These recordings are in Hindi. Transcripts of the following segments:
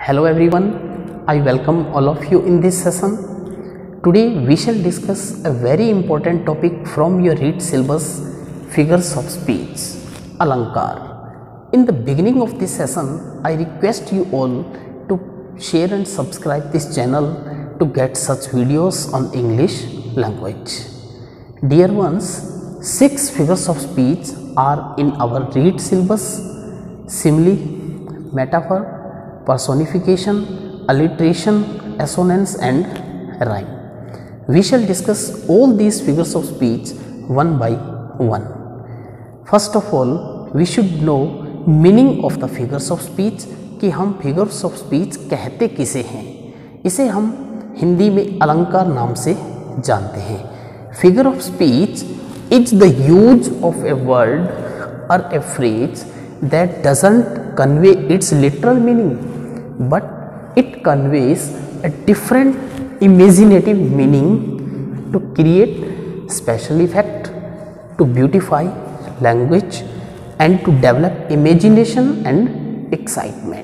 Hello everyone, I welcome all of you in this session. Today we shall discuss a very important topic from your read syllabus, figures of speech, Alankar. In the beginning of this session, I request you all to share and subscribe this channel to get such videos on English language. Dear ones, 6 figures of speech are in our read syllabus: simile, metaphor, personification, alliteration, assonance and rhyme. We shall discuss all these figures of speech one by one. First of all, we should know meaning of the figures of speech कि हम figures of speech कहते किसे हैं. इसे हम हिंदी में अलंकार नाम से जानते हैं. Figure of speech is the use of a word or a phrase that doesn't convey its literal meaning, but it conveys a different imaginative meaning to create special effect, to beautify language and to develop imagination and excitement.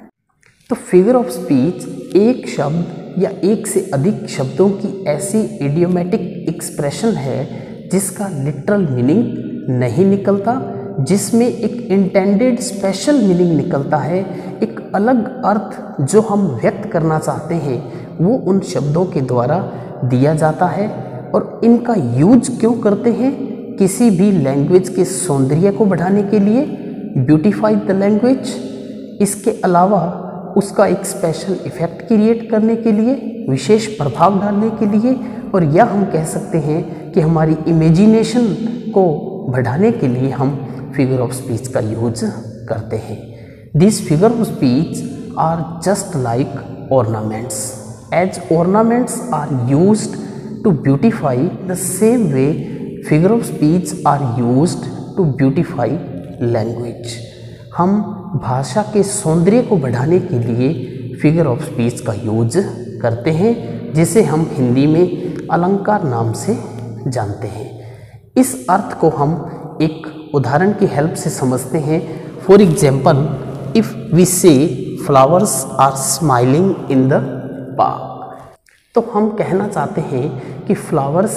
तो फिगर ऑफ स्पीच एक शब्द या एक से अधिक शब्दों की ऐसी इडियोमेटिक एक्सप्रेशन है जिसका लिटरल मीनिंग नहीं निकलता, जिसमें एक इंटेंडेड स्पेशल मीनिंग निकलता है. एक अलग अर्थ जो हम व्यक्त करना चाहते हैं वो उन शब्दों के द्वारा दिया जाता है. और इनका यूज क्यों करते हैं? किसी भी लैंग्वेज के सौंदर्य को बढ़ाने के लिए, ब्यूटीफाई द लैंग्वेज. इसके अलावा उसका एक स्पेशल इफेक्ट क्रिएट करने के लिए, विशेष प्रभाव डालने के लिए, और यह हम कह सकते हैं कि हमारी इमेजिनेशन को बढ़ाने के लिए हम फिगर ऑफ स्पीच का यूज करते हैं. This figure of speech are just like ornaments. As ornaments are used to beautify, the same way figure of speech are used to beautify language. हम भाषा के सौंदर्य को बढ़ाने के लिए फिगर ऑफ स्पीच का यूज करते हैं, जिसे हम हिंदी में अलंकार नाम से जानते हैं. इस अर्थ को हम एक उदाहरण की हेल्प से समझते हैं. For example, if we say flowers are smiling in the park, तो हम कहना चाहते हैं कि flowers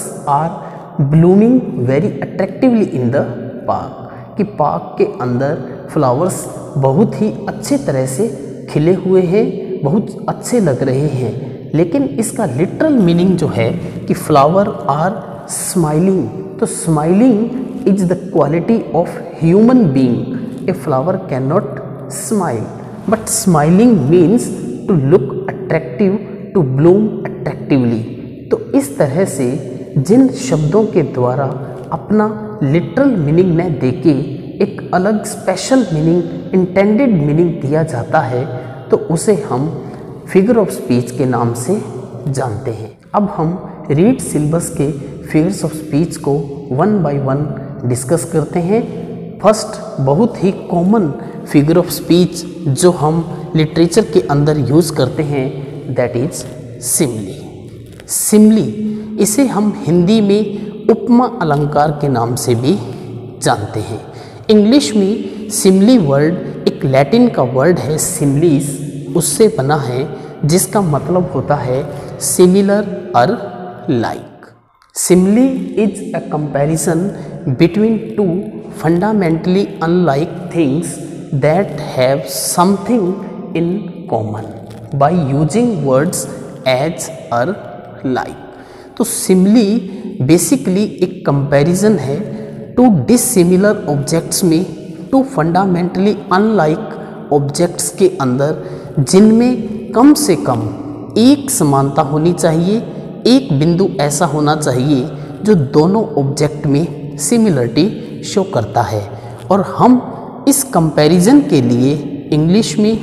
are blooming very attractively in the park, कि पार्क के अंदर फ्लावर्स बहुत ही अच्छे तरह से खिले हुए हैं, बहुत अच्छे लग रहे हैं. लेकिन इसका लिटरल मीनिंग जो है कि फ्लावर आर स्माइलिंग, तो smiling is the quality of human being. A flower can not smile, but smiling means to look attractive, to bloom attractively. तो इस तरह से जिन शब्दों के द्वारा अपना लिटरल मीनिंग न देके एक अलग स्पेशल मीनिंग, इंटेंडेड मीनिंग दिया जाता है, तो उसे हम फिगर ऑफ स्पीच के नाम से जानते हैं. अब हम रीड सिलेबस के फिगर्स ऑफ स्पीच को वन बाय वन डिस्कस करते हैं. फर्स्ट, बहुत ही कॉमन फिगर ऑफ स्पीच जो हम लिटरेचर के अंदर यूज़ करते हैं, दैट इज सिमली. सिमली, इसे हम हिंदी में उपमा अलंकार के नाम से भी जानते हैं. इंग्लिश में सिमली वर्ड एक लैटिन का वर्ड है सिमलीस, उससे बना है, जिसका मतलब होता है सिमिलर और like. Simile is a comparison between two fundamentally unlike things that have something in common by using words as or like. तो सिमली बेसिकली एक कंपैरिजन है टू डिसिमिलर ऑब्जेक्ट्स में, टू फंडामेंटली अनलाइक ऑब्जेक्ट्स के अंदर, जिनमें कम से कम एक समानता होनी चाहिए, एक बिंदु ऐसा होना चाहिए जो दोनों ऑब्जेक्ट में सिमिलरिटी शो करता है. और हम इस कंपैरिजन के लिए इंग्लिश में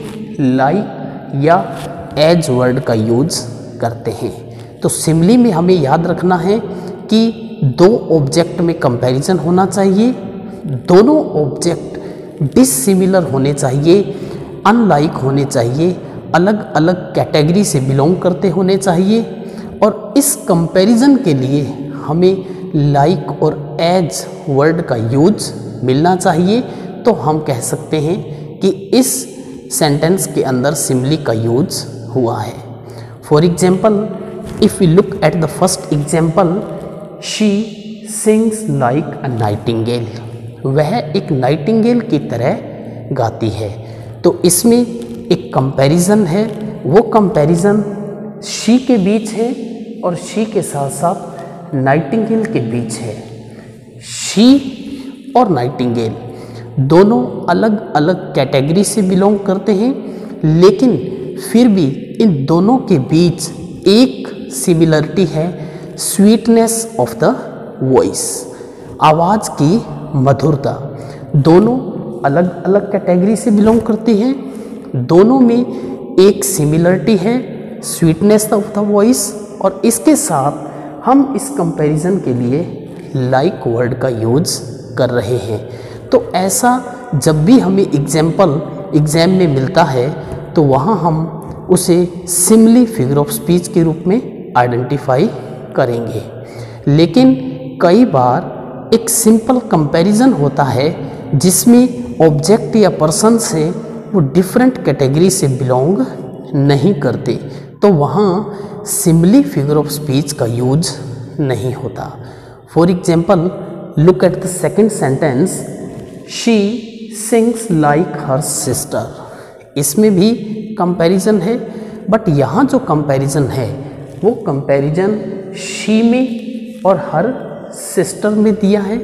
लाइक या एज वर्ड का यूज करते हैं. तो सिमली में हमें याद रखना है कि दो ऑब्जेक्ट में कंपैरिजन होना चाहिए, दोनों ऑब्जेक्ट डिसिमिलर होने चाहिए, अनलाइक होने चाहिए, अलग अलग कैटेगरी से बिलोंग करते होने चाहिए. और इस कंपैरिजन के लिए हमें लाइक और एज वर्ड का यूज मिलना चाहिए. तो हम कह सकते हैं कि इस सेंटेंस के अंदर सिमिली का यूज हुआ है। For example, if we look at the first example, she sings like a nightingale, वह एक नाइटिंगेल की तरह गाती है। तो इसमें एक कंपैरिजन है, वो कंपैरिजन शी के बीच है और शी के साथ साथ नाइटिंगेल के बीच है। शी और नाइटिंगेल दोनों अलग अलग कैटेगरी से बिलोंग करते हैं, लेकिन फिर भी इन दोनों के बीच एक सिमिलरिटी है, स्वीटनेस ऑफ द वॉइस, आवाज़ की मधुरता। दोनों अलग अलग कैटेगरी से बिलोंग करती हैं, दोनों में एक सिमिलरिटी है, स्वीटनेस ऑफ द वॉइस, और इसके साथ हम इस कंपैरिजन के लिए लाइक वर्ड का यूज कर रहे हैं। तो ऐसा जब भी हमें एग्जाम्पल एग्जाम में मिलता है तो वहाँ हम उसे सिमिली फिगर ऑफ स्पीच के रूप में आइडेंटिफाई करेंगे। लेकिन कई बार एक सिंपल कंपैरिजन होता है जिसमें ऑब्जेक्ट या पर्सन से वो डिफरेंट कैटेगरी से बिलोंग नहीं करते, तो वहाँ सिमिली फिगर ऑफ स्पीच का यूज नहीं होता। For example, look at the second sentence, she sings like her sister. इसमें भी कंपैरिजन है, बट यहाँ जो कंपैरिजन है वो कंपैरिजन शी में और हर सिस्टर में दिया है।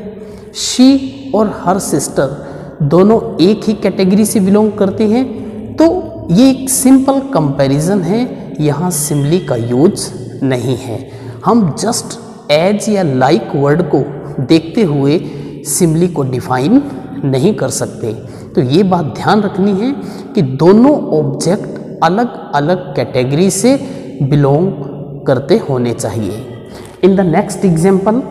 शी और हर सिस्टर दोनों एक ही कैटेगरी से बिलोंग करती हैं, तो ये एक सिंपल कंपैरिजन है, यहाँ सिमिली का यूज नहीं है। हम जस्ट एज या लाइक वर्ड को देखते हुए सिमिली को डिफाइन नहीं कर सकते। तो ये बात ध्यान रखनी है कि दोनों ऑब्जेक्ट अलग अलग कैटेगरी से बिलोंग करते होने चाहिए। In the next example,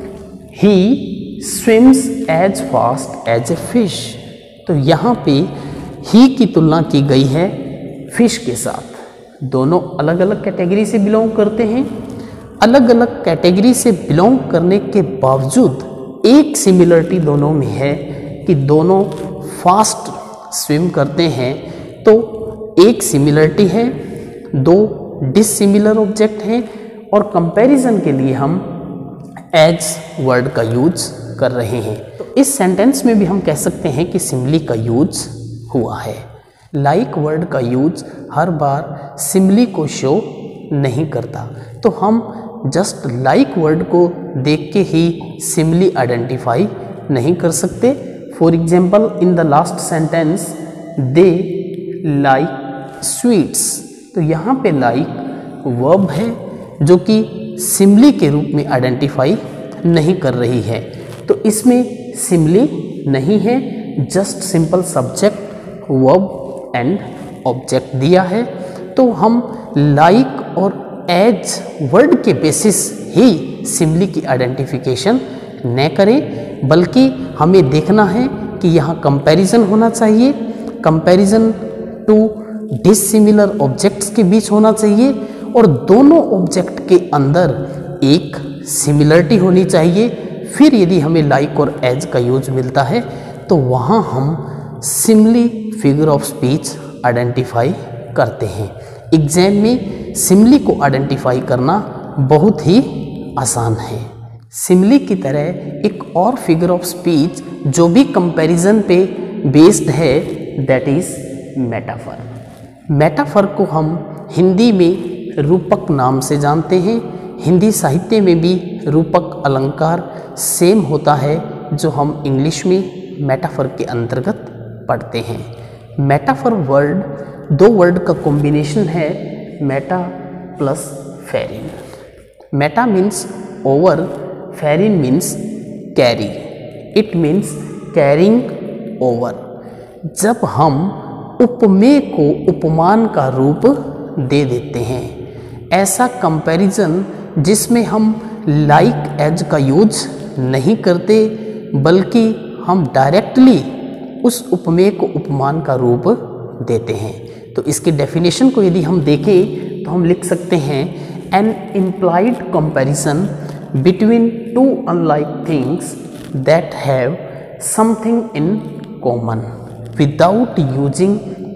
he swims as fast as a fish. तो यहाँ पे ही की तुलना की गई है फिश के साथ। दोनों अलग अलग कैटेगरी से बिलोंग करते हैं। अलग अलग कैटेगरी से बिलोंग करने के बावजूद एक सिमिलरिटी दोनों में है कि दोनों फास्ट स्विम करते हैं। तो एक सिमिलरिटी है, दो डिसिमिलर ऑब्जेक्ट हैं, और कंपैरिजन के लिए हम एज वर्ड का यूज कर रहे हैं। तो इस सेंटेंस में भी हम कह सकते हैं कि सिमिली का यूज हुआ है। लाइक वर्ड का यूज हर बार सिमिली को शो नहीं करता, तो हम जस्ट लाइक वर्ड को देख के ही सिमिली आइडेंटिफाई नहीं कर सकते। For example, in the last sentence, they like sweets. तो यहाँ पे लाइक वर्ब है जो कि सिमिली के रूप में आइडेंटिफाई नहीं कर रही है, तो इसमें सिमिली नहीं है, just simple subject verb and object दिया है। तो हम लाइक और एज वर्ड के बेसिस ही सिमिली की आइडेंटिफिकेशन न करें, बल्कि हमें देखना है कि यहाँ कंपैरिजन होना चाहिए। कंपैरिजन टू डिसिमिलर ऑब्जेक्ट्स के बीच होना चाहिए, और दोनों ऑब्जेक्ट के अंदर एक सिमिलरिटी होनी चाहिए। फिर यदि हमें लाइक और एज का यूज मिलता है तो वहाँ हम simile figure of speech identify करते हैं। एग्जाम में सिमिली को आइडेंटिफाई करना बहुत ही आसान है। सिमिली की तरह एक और फिगर ऑफ स्पीच जो भी कंपैरिजन पे बेस्ड है, दैट इज मेटाफर। मेटाफर को हम हिंदी में रूपक नाम से जानते हैं। हिंदी साहित्य में भी रूपक अलंकार सेम होता है जो हम इंग्लिश में मेटाफर के अंतर्गत पढ़ते हैं। मेटाफर वर्ड दो वर्ड का कॉम्बिनेशन है, meta plus pherein. Meta means over, pherein means carry, it means carrying over. जब हम उपमेय को उपमान का रूप दे देते हैं, ऐसा कंपैरिजन जिसमें हम लाइक एज का यूज नहीं करते, बल्कि हम डायरेक्टली उस उपमेय को उपमान का रूप देते हैं। तो इसके डेफिनेशन को यदि हम देखें तो हम लिख सकते हैं, an implied comparison between two unlike things that have something in common without using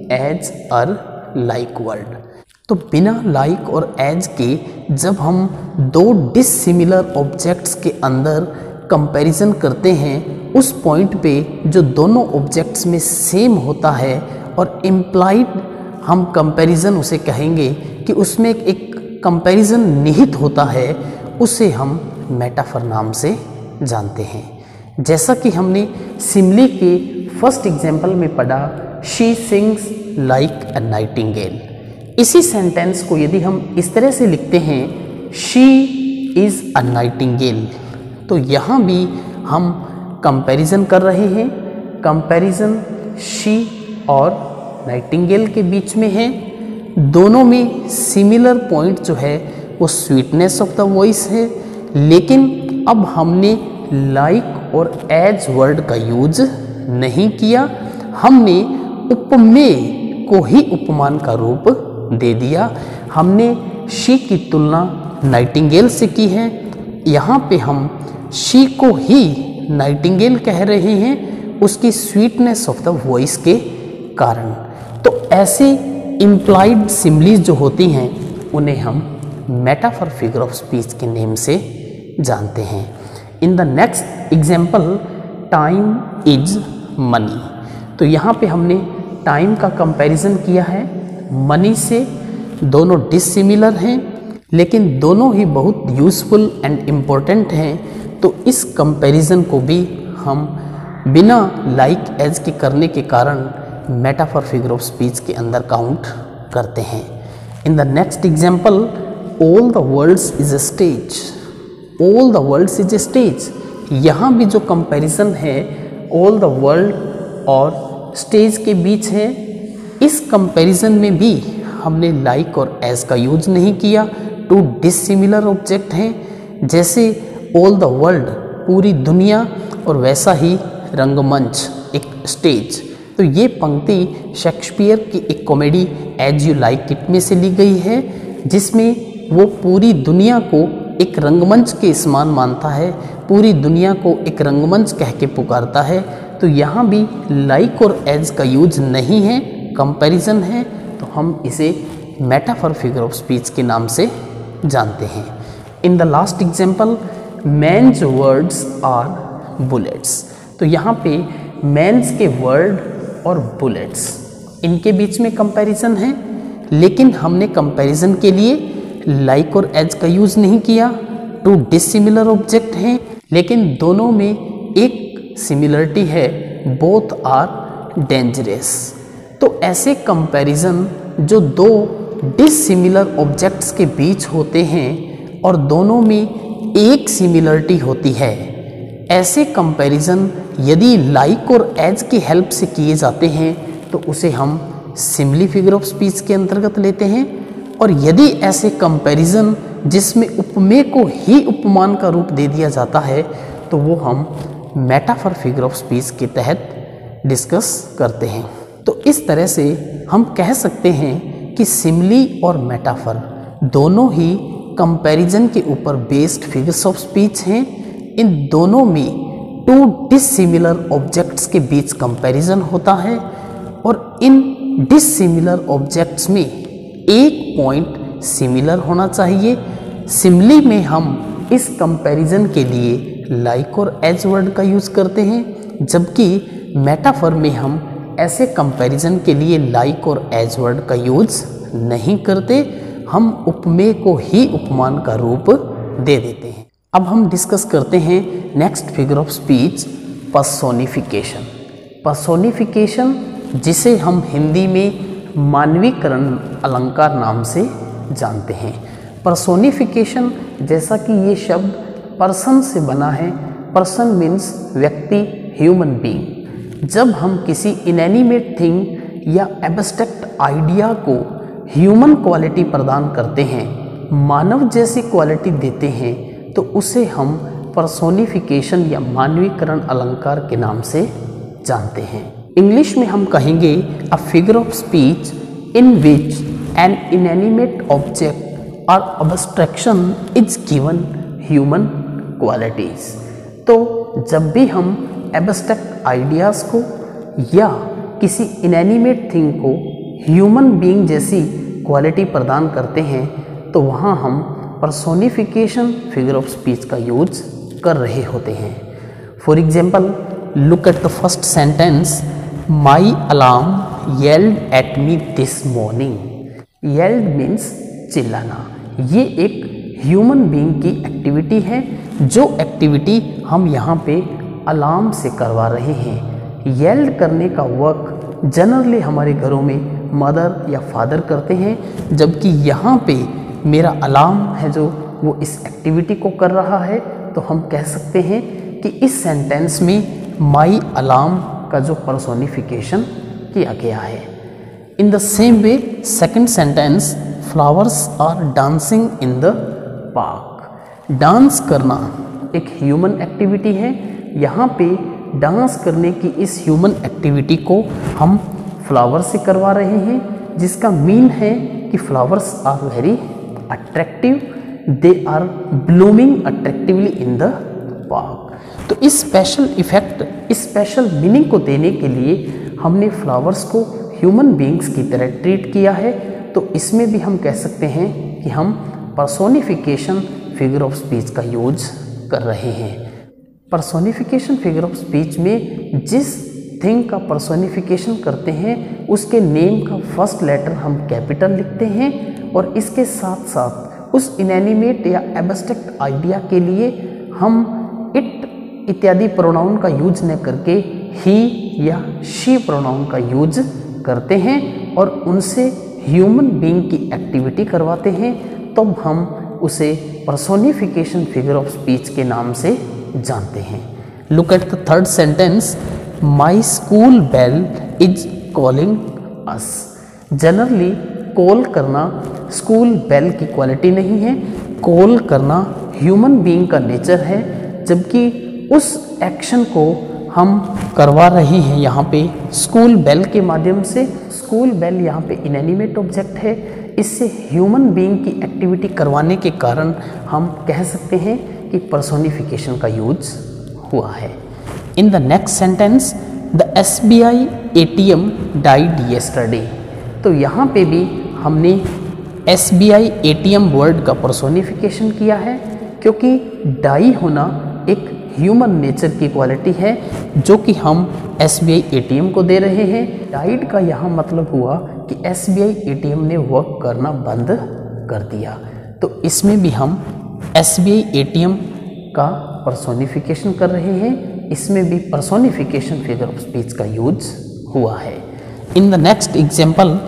as or like word. तो बिना लाइक और एज के जब हम दो डिसिमिलर ऑब्जेक्ट्स के अंदर कंपैरिजन करते हैं, उस पॉइंट पे जो दोनों ऑब्जेक्ट्स में सेम होता है और इम्प्लाइड हम कंपैरिजन उसे कहेंगे कि उसमें एक कंपैरिजन निहित होता है, उसे हम मेटाफर नाम से जानते हैं। जैसा कि हमने सिमिली के फर्स्ट एग्जाम्पल में पढ़ा, she sings like a nightingale. इसी सेंटेंस को यदि हम इस तरह से लिखते हैं, शी इज़ अ नाइटिंगेल, तो यहाँ भी हम कंपैरिजन कर रहे हैं। कंपैरिजन शी और नाइटिंगेल के बीच में है। दोनों में सिमिलर पॉइंट जो है वो स्वीटनेस ऑफ द वॉइस है, लेकिन अब हमने लाइक और एज वर्ड का यूज नहीं किया, हमने उपमेय को ही उपमान का रूप दे दिया। हमने शी की तुलना नाइटिंगेल से की है, यहाँ पे हम शी को ही नाइटिंगेल कह रहे हैं उसकी स्वीटनेस ऑफ द वॉइस के कारण। तो ऐसे इम्प्लाइड सिमिलीज जो होती हैं उन्हें हम मेटाफर फिगर ऑफ स्पीच के नेम से जानते हैं। In the next example, time is money. तो यहाँ पे हमने टाइम का कंपैरिजन किया है मनी से। दोनों डिसिमिलर हैं लेकिन दोनों ही बहुत यूज़फुल एंड इम्पोर्टेंट हैं, तो इस कंपैरिजन को भी हम बिना लाइक एज के करने के कारण मेटाफर फिगर ऑफ स्पीच के अंदर काउंट करते हैं। In the next example, all the worlds is a stage. All the worlds is a stage, यहाँ भी जो कंपैरिजन है ऑल द वर्ल्ड और स्टेज के बीच है। इस कंपैरिजन में भी हमने लाइक और एज का यूज नहीं किया। टू डिसिमिलर ऑब्जेक्ट हैं, जैसे ऑल द वर्ल्ड पूरी दुनिया और वैसा ही रंगमंच एक स्टेज। तो ये पंक्ति शेक्सपियर की एक comedy as you like it में से ली गई है, जिसमें वो पूरी दुनिया को एक रंगमंच के समान मानता है, पूरी दुनिया को एक रंगमंच कह के पुकारता है। तो यहाँ भी लाइक और एज का यूज नहीं है, कंपैरिजन है, तो हम इसे मेटाफर फिगर ऑफ स्पीच के नाम से जानते हैं। In the last example, man's words are bullets. तो यहाँ पे मैन्स के वर्ड और बुलेट्स, इनके बीच में कंपैरिजन है, लेकिन हमने कंपैरिजन के लिए लाइक और एज का यूज नहीं किया। टू डिसिमिलर ऑब्जेक्ट हैं लेकिन दोनों में एक सिमिलरिटी है, बोथ आर डेंजरस। तो ऐसे कंपैरिजन जो दो डिसिमिलर ऑब्जेक्ट्स के बीच होते हैं और दोनों में एक सिमिलरिटी होती है, ऐसे कंपैरिजन यदि लाइक और एज की हेल्प से किए जाते हैं तो उसे हम सिमिली फिगर ऑफ स्पीच के अंतर्गत लेते हैं। और यदि ऐसे कंपैरिजन जिसमें उपमेय को ही उपमान का रूप दे दिया जाता है तो वो हम मेटाफर फिगर ऑफ स्पीच के तहत डिस्कस करते हैं। तो इस तरह से हम कह सकते हैं कि सिमिली और मेटाफर दोनों ही कंपैरिजन के ऊपर बेस्ड फिगर्स ऑफ स्पीच हैं। इन दोनों में टू डिसिमिलर ऑब्जेक्ट्स के बीच कंपैरिजन होता है और इन डिसिमिलर ऑब्जेक्ट्स में एक पॉइंट सिमिलर होना चाहिए। सिमिली में हम इस कंपैरिजन के लिए लाइक और एज वर्ड का यूज़ करते हैं, जबकि मेटाफर में हम ऐसे कंपैरिजन के लिए लाइक और एज वर्ड का यूज नहीं करते, हम उपमेय को ही उपमान का रूप दे देते हैं। अब हम डिस्कस करते हैं next figure of speech, personification. Personification, जिसे हम हिंदी में मानवीकरण अलंकार नाम से जानते हैं। पर्सोनिफिकेशन, जैसा कि ये शब्द पर्सन से बना है, पर्सन मीन्स व्यक्ति, ह्यूमन बीइंग। जब हम किसी इनएनिमेट थिंग या एब्स्ट्रैक्ट आइडिया को ह्यूमन क्वालिटी प्रदान करते हैं, मानव जैसी क्वालिटी देते हैं, तो उसे हम पर्सोनिफिकेशन या मानवीकरण अलंकार के नाम से जानते हैं। इंग्लिश में हम कहेंगे a figure of speech in which an inanimate object or abstraction is given human qualities. तो जब भी हम एब्स्ट्रैक्ट आइडियाज़ को या किसी इनएनिमेट थिंग को ह्यूमन बीइंग जैसी क्वालिटी प्रदान करते हैं तो वहाँ हम पर्सोनिफिकेशन फिगर ऑफ स्पीच का यूज कर रहे होते हैं। For example, look at the first sentence, my alarm yelled at me this morning. Yelled means चिल्लाना। ये एक ह्यूमन बीइंग की एक्टिविटी है, जो एक्टिविटी हम यहाँ पे अलार्म से करवा रहे हैं। येल्ड करने का वर्क जनरली हमारे घरों में मदर या फादर करते हैं, जबकि यहाँ पे मेरा अलार्म है जो वो इस एक्टिविटी को कर रहा है। तो हम कह सकते हैं कि इस सेंटेंस में माई अलार्म का जो पर्सोनिफिकेशन किया गया है। In the same way second sentence, flowers are dancing in the park. Dance करना एक ह्यूमन एक्टिविटी है। यहाँ पे डांस करने की इस ह्यूमन एक्टिविटी को हम फ्लावर से करवा रहे हैं, जिसका मीन है कि flowers are very attractive, they are blooming attractively in the park. तो इस स्पेशल इफेक्ट, इस स्पेशल मीनिंग को देने के लिए हमने फ्लावर्स को ह्यूमन बीइंग्स की तरह ट्रीट किया है। तो इसमें भी हम कह सकते हैं कि हम पर्सोनिफिकेशन फिगर ऑफ स्पीच का यूज कर रहे हैं। पर्सोनिफिकेशन फिगर ऑफ स्पीच में जिस थिंग का पर्सोनिफिकेशन करते हैं उसके नेम का फर्स्ट लेटर हम कैपिटल लिखते हैं, और इसके साथ साथ उस इनएनिमेट या एब्स्ट्रैक्ट आइडिया के लिए हम इट इत्यादि प्रोनाउन का यूज न करके ही या शी प्रोनाउन का यूज करते हैं और उनसे ह्यूमन बीइंग की एक्टिविटी करवाते हैं। तब हम उसे पर्सोनिफिकेशन फिगर ऑफ स्पीच के नाम से जानते हैं। Look at the third sentence, my school bell is calling us. Generally call करना स्कूल बेल की क्वालिटी नहीं है। कॉल करना ह्यूमन बीइंग का नेचर है, जबकि उस एक्शन को हम करवा रहे हैं यहाँ पे स्कूल बेल के माध्यम से। स्कूल बेल यहाँ पे इनएनिमेट ऑब्जेक्ट है, इससे ह्यूमन बीइंग की एक्टिविटी करवाने के कारण हम कह सकते हैं कि पर्सोनिफिकेशन का यूज हुआ है। In the next sentence, the SBI ATM died yesterday. तो यहाँ पे भी हमने SBI ATM वर्ड का पर्सोनिफिकेशन किया है, क्योंकि डाई होना एक ह्यूमन नेचर की क्वालिटी है जो कि हम SBI ATM को दे रहे हैं। डाइड का यहाँ मतलब हुआ कि SBI ATM ने वर्क करना बंद कर दिया। तो इसमें भी हम SBI ATM का पर्सोनिफिकेशन कर रहे हैं, इसमें भी पर्सोनिफिकेशन फिगर ऑफ स्पीच का यूज हुआ है। In the next example,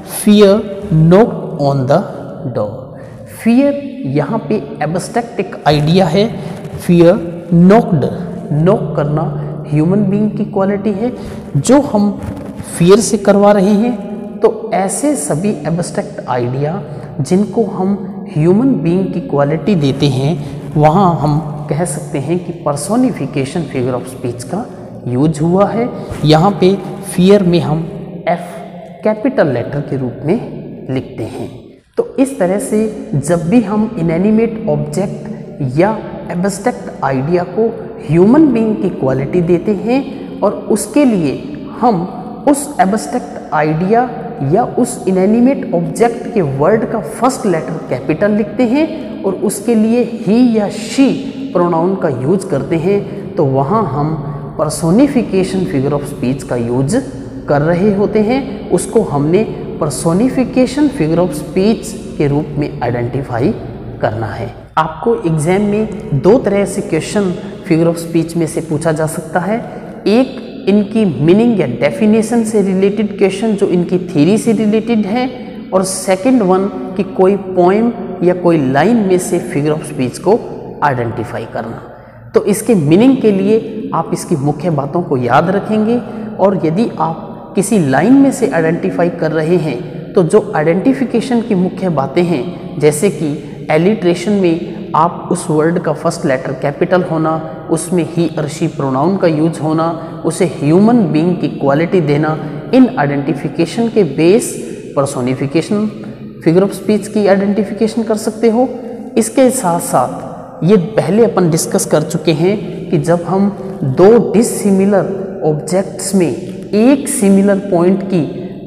fear knocked on the door. Fear यहाँ पे एब्स्ट्रैक्ट एक आइडिया है। फियर नॉक्ड, नॉक करना ह्यूमन बीइंग की क्वालिटी है जो हम फियर से करवा रहे हैं। तो ऐसे सभी एब्स्ट्रैक्ट आइडिया जिनको हम ह्यूमन बीइंग की क्वालिटी देते हैं, वहाँ हम कह सकते हैं कि पर्सोनिफिकेशन फिगर ऑफ स्पीच का यूज हुआ है। यहाँ पे फियर में हम F कैपिटल लेटर के रूप में लिखते हैं। तो इस तरह से जब भी हम इनएनिमेट ऑब्जेक्ट या एब्स्ट्रैक्ट आइडिया को ह्यूमन बीइंग की क्वालिटी देते हैं और उसके लिए हम उस एब्स्ट्रैक्ट आइडिया या उस इनएनिमेट ऑब्जेक्ट के वर्ड का फर्स्ट लेटर कैपिटल लिखते हैं और उसके लिए ही या शी प्रोनाउन का यूज करते हैं, तो वहाँ हम पर्सोनिफिकेशन फिगर ऑफ स्पीच का यूज कर रहे होते हैं। उसको हमने पर्सोनिफिकेशन फिगर ऑफ स्पीच के रूप में आइडेंटिफाई करना है। आपको एग्जाम में दो तरह से क्वेश्चन फिगर ऑफ स्पीच में से पूछा जा सकता है। एक इनकी मीनिंग या डेफिनेशन से रिलेटेड क्वेश्चन जो इनकी थ्योरी से रिलेटेड है, और सेकंड वन कि कोई पोएम या कोई लाइन में से फिगर ऑफ स्पीच को आइडेंटिफाई करना। तो इसके मीनिंग के लिए आप इसकी मुख्य बातों को याद रखेंगे, और यदि आप किसी लाइन में से आइडेंटिफाई कर रहे हैं तो जो आइडेंटिफिकेशन की मुख्य बातें हैं, जैसे कि एलिट्रेशन में आप उस वर्ड का फर्स्ट लेटर कैपिटल होना, उसमें ही और शी प्रोनाउन का यूज होना, उसे ह्यूमन बीइंग की क्वालिटी देना, इन आइडेंटिफिकेशन के base personification figure of speech की आइडेंटिफिकेशन कर सकते हो। इसके साथ साथ ये पहले अपन डिस्कस कर चुके हैं कि जब हम दो डिसिमिलर ऑब्जेक्ट्स में एक सिमिलर पॉइंट की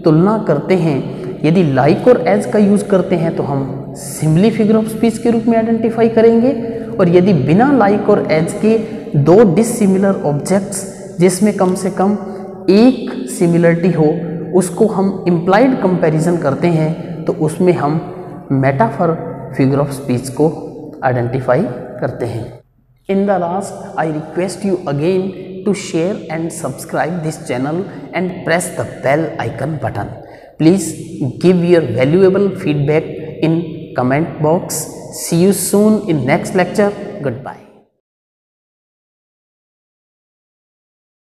तुलना करते हैं, यदि लाइक और एज का यूज़ करते हैं तो हम सिमिली फिगर ऑफ स्पीच के रूप में आइडेंटिफाई करेंगे, और यदि बिना लाइक और एज के दो डिसिमिलर ऑब्जेक्ट्स जिसमें कम से कम एक सिमिलरिटी हो उसको हम इम्प्लाइड कंपैरिजन करते हैं तो उसमें हम मेटाफर फिगर ऑफ स्पीच को आइडेंटिफाई करते हैं। In the last, I request you again to share and subscribe this channel and press the bell icon button. Please give your valuable feedback in comment box. See you soon in next lecture. Goodbye.